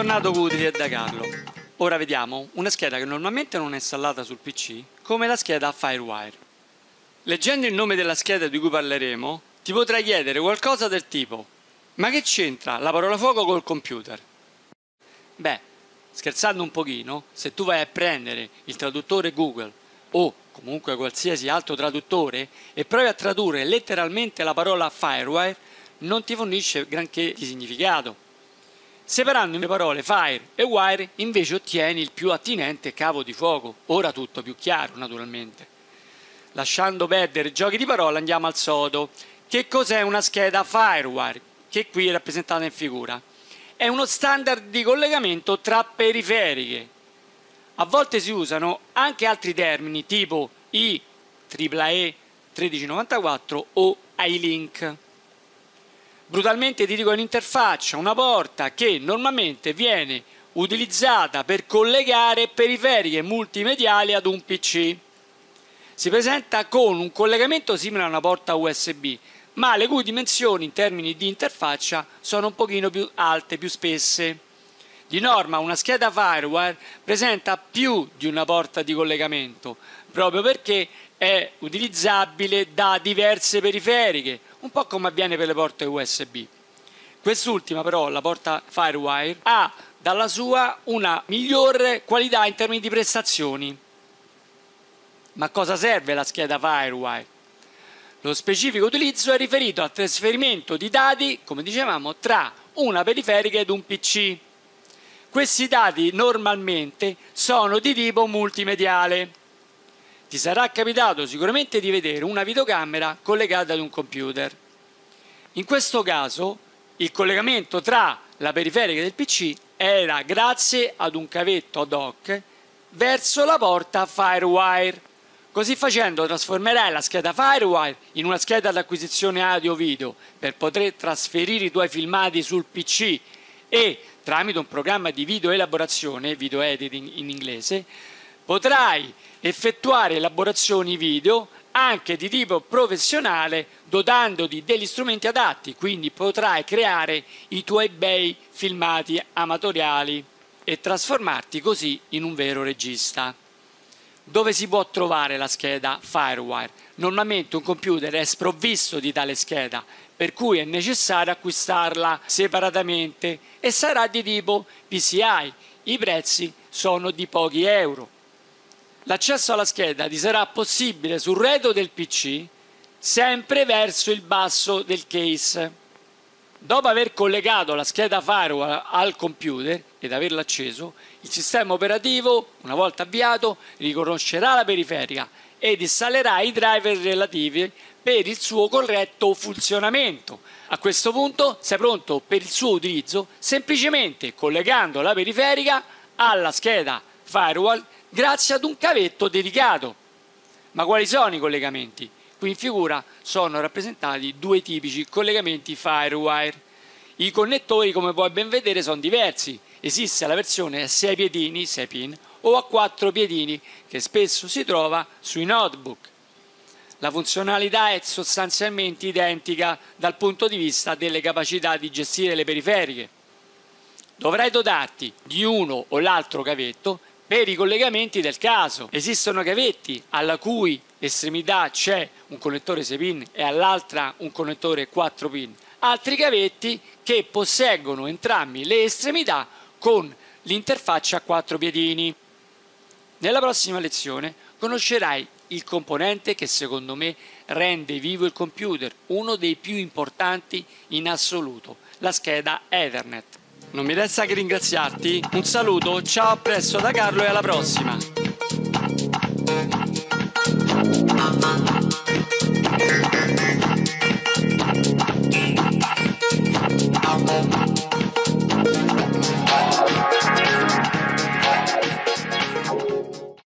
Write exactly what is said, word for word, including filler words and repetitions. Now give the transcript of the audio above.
Bentornato con Utili da Carlo. Ora vediamo una scheda che normalmente non è installata sul P C, come la scheda Firewire. Leggendo il nome della scheda di cui parleremo, ti potrai chiedere qualcosa del tipo: ma che c'entra la parola fuoco col computer? Beh, scherzando un pochino, se tu vai a prendere il traduttore Google o comunque qualsiasi altro traduttore e provi a tradurre letteralmente la parola Firewire, non ti fornisce granché di significato. Separando le parole fire e wire invece ottieni il più attinente cavo di fuoco, ora tutto più chiaro naturalmente. Lasciando perdere giochi di parole andiamo al sodo. Che cos'è una scheda Firewire, che qui è rappresentata in figura? È uno standard di collegamento tra periferiche. A volte si usano anche altri termini tipo I E E E tredici novantaquattro o iLink. Brutalmente ti dico, è un'interfaccia, una porta che normalmente viene utilizzata per collegare periferiche multimediali ad un P C. Si presenta con un collegamento simile a una porta U S B, ma le cui dimensioni in termini di interfaccia sono un pochino più alte, più spesse. Di norma una scheda Firewire presenta più di una porta di collegamento, proprio perché è utilizzabile da diverse periferiche, un po' come avviene per le porte U S B. Quest'ultima però, la porta Firewire, ha dalla sua una migliore qualità in termini di prestazioni. Ma cosa serve la scheda Firewire? Lo specifico utilizzo è riferito al trasferimento di dati, come dicevamo, tra una periferica ed un P C. Questi dati normalmente sono di tipo multimediale. Ti sarà capitato sicuramente di vedere una videocamera collegata ad un computer. In questo caso il collegamento tra la periferica del P C era grazie ad un cavetto ad hoc verso la porta Firewire. Così facendo trasformerai la scheda Firewire in una scheda ad acquisizione audio-video per poter trasferire i tuoi filmati sul P C e tramite un programma di video elaborazione, video editing in inglese, potrai effettuare elaborazioni video anche di tipo professionale dotandoti degli strumenti adatti, quindi potrai creare i tuoi bei filmati amatoriali e trasformarti così in un vero regista. Dove si può trovare la scheda Firewire? Normalmente un computer è sprovvisto di tale scheda, per cui è necessario acquistarla separatamente e sarà di tipo P C I. I prezzi sono di pochi euro. L'accesso alla scheda ti sarà possibile sul retro del P C, sempre verso il basso del case. Dopo aver collegato la scheda Firewire al computer ed averlo acceso, il sistema operativo, una volta avviato, riconoscerà la periferica ed installerà i driver relativi per il suo corretto funzionamento. A questo punto sei pronto per il suo utilizzo semplicemente collegando la periferica alla scheda Firewire grazie ad un cavetto dedicato. Ma quali sono i collegamenti? Qui in figura sono rappresentati due tipici collegamenti Firewire. I connettori, come puoi ben vedere, sono diversi. Esiste la versione a sei piedini, sei pin, o a quattro piedini, che spesso si trova sui notebook. La funzionalità è sostanzialmente identica dal punto di vista delle capacità di gestire le periferiche. Dovrai dotarti di uno o l'altro cavetto per i collegamenti del caso. Esistono cavetti alla cui estremità c'è un connettore sei pin e all'altra un connettore quattro pin. Altri cavetti che posseggono entrambi le estremità con l'interfaccia a quattro piedini. Nella prossima lezione conoscerai il componente che secondo me rende vivo il computer, uno dei più importanti in assoluto, la scheda Ethernet. Non mi resta che ringraziarti, un saluto, ciao, a presto da Carlo e alla prossima!